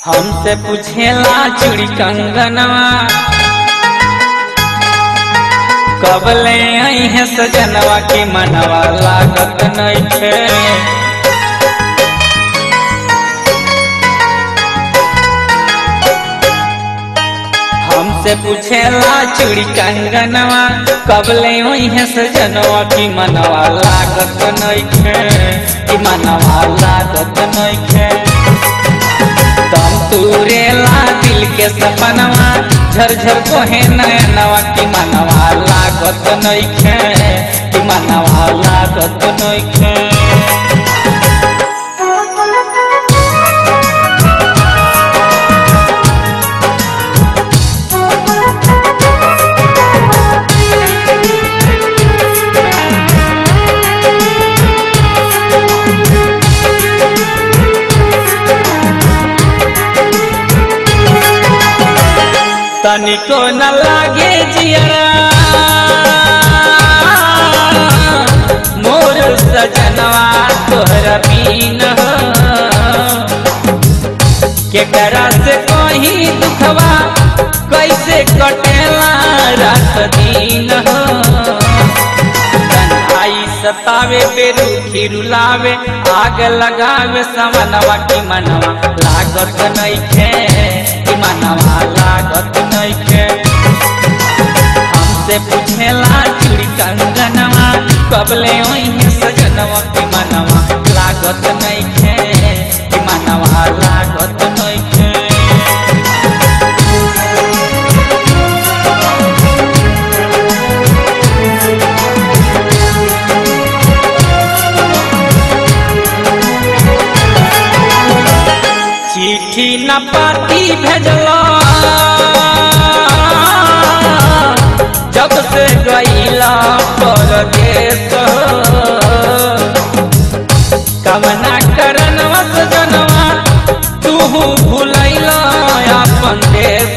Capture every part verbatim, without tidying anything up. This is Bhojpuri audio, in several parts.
हमसे पूछेला चूड़ी कंगनवा कब ले आई है सजनवा की मनवा लागत नइखे। हमसे पूछेला चूड़ी कंगनवा कब ले आई है सजनवा की मनवा लागत नइखे, की मनवा लागत नइखे। दम तुरेला दिल के सपनवा झरझर कोहे नयनवा की मनवा लागत नइखे, की मनवा लागत नइखे। तनिको न लागे जियरा मोर सजनवा तोहरा बीन केकरा से कहीं दुखवा कैसे कटेला रात दिन। तन्हाई सतावे बेरुखी रुलावे आग लगावे समनवा की मनवा लागत नइखे, की मनवा लागत नइखे। हमसे पूछेला चूड़ी कंगनवा कब ले आई है सजनवा की मनवा लागत नइखे, की मनवा लागत नइखे। चिट्ठी न पाती भेजलो जब से गईला परदेश, कवना करनवा सजनवा तू भूलैला अपन देश।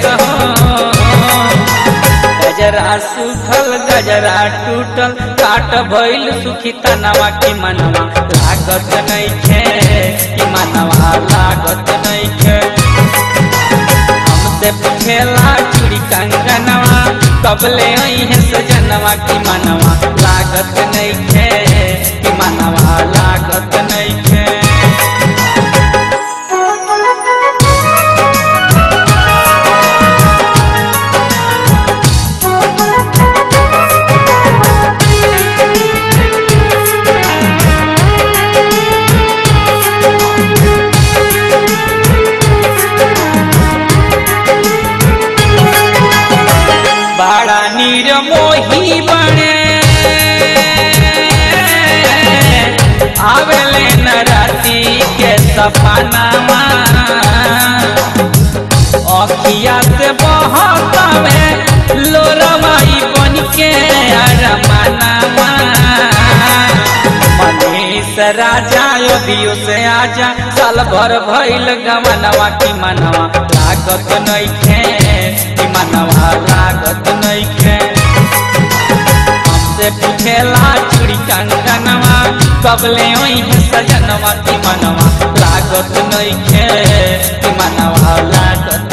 गजरा सुखल गजरा टूटल काट भइल सुखी तनवा की मनवा लागत नइखे, की मनवा लागत नइखे। हमसे पूछेला चूड़ी कंगनवा कब ले आई है सजनवा की मनवा लागत नइखे, की मनवा लागत नइखे। बड़ा निर्मोही बने आवेले न राती के सपनावा, अखिया से बहकावे लोरवाई बन के अरमानवा। मनीष राजा योदियो से आजा साल भर भइल गवनवा की मनवा लागत नइखे, की मनवा लागत नइखे। हमसे पूछेला चूड़ी कंगनवा कब ले आई है सजनवा की मनवा लागत नइखे, की मनवा लागत